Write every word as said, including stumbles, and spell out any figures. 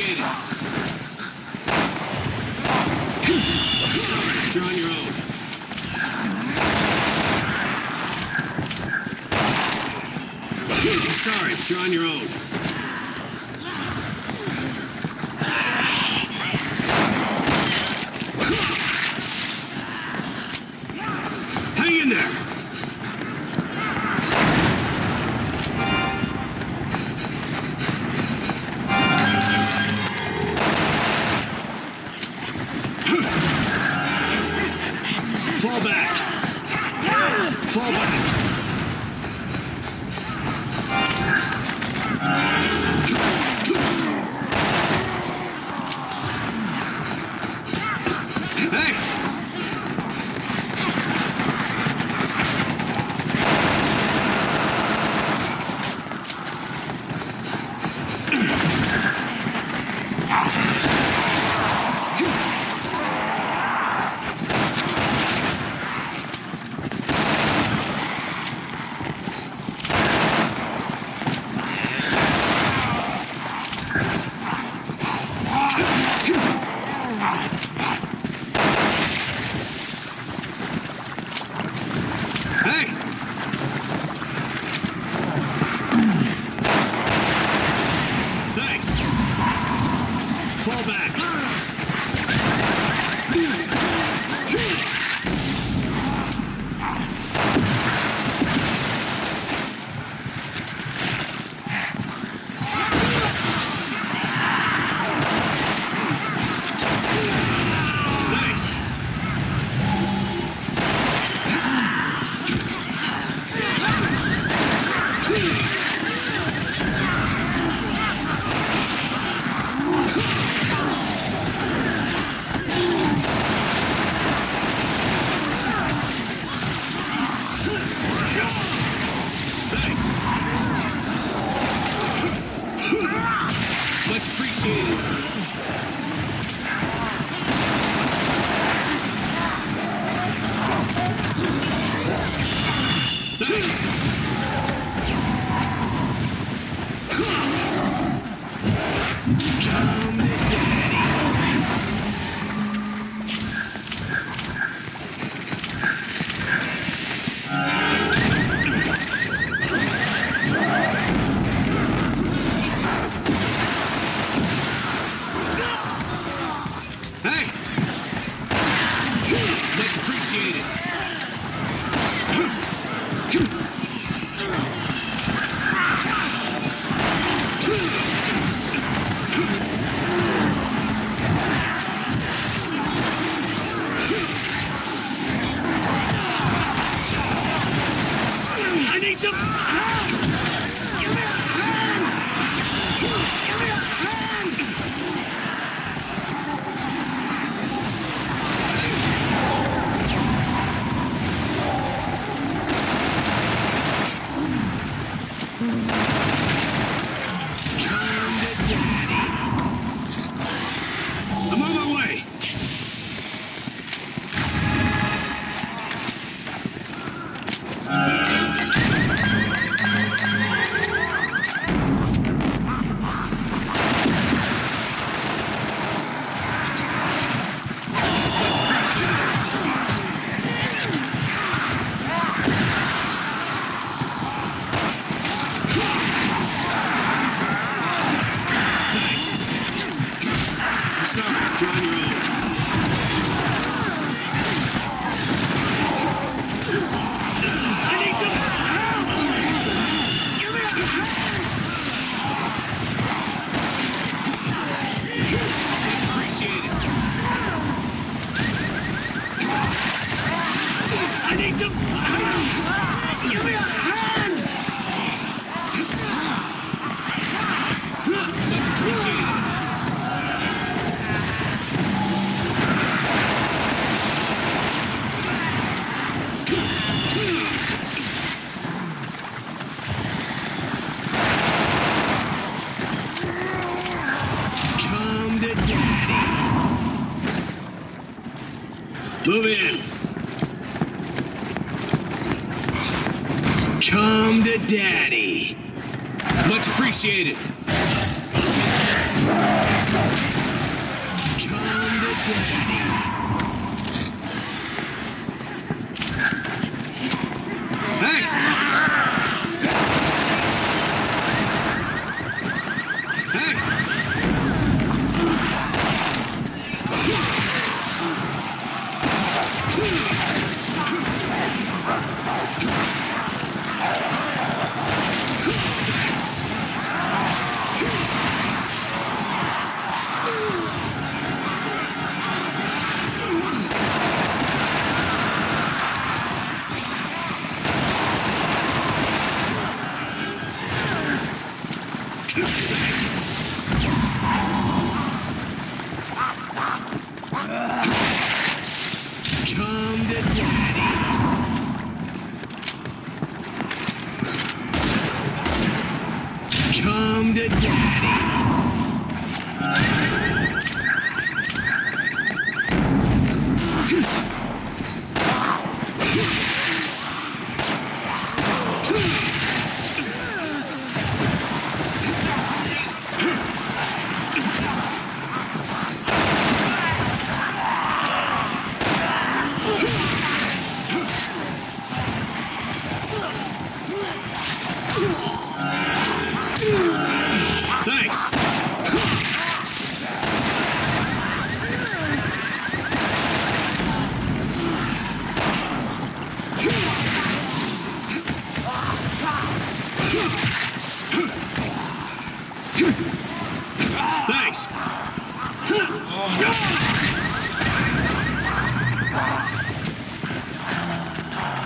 appreciated. Sorry, you're on your own. Sorry, but you're on your own. Hang in there. Fall back. Fall back. Fall back. Much appreciated. Come to daddy. Hey! Much appreciated. I need some help! Give me a hand! Give me a hand! Come to daddy. I'm on my way. Sorry, you're on your own. I need some help! Give me a hand! Much appreciated. I need some help! Give me a hand! Much appreciated. Come to daddy. Move in. Come to daddy. Much appreciated. Come to daddy. Thanks. Thanks.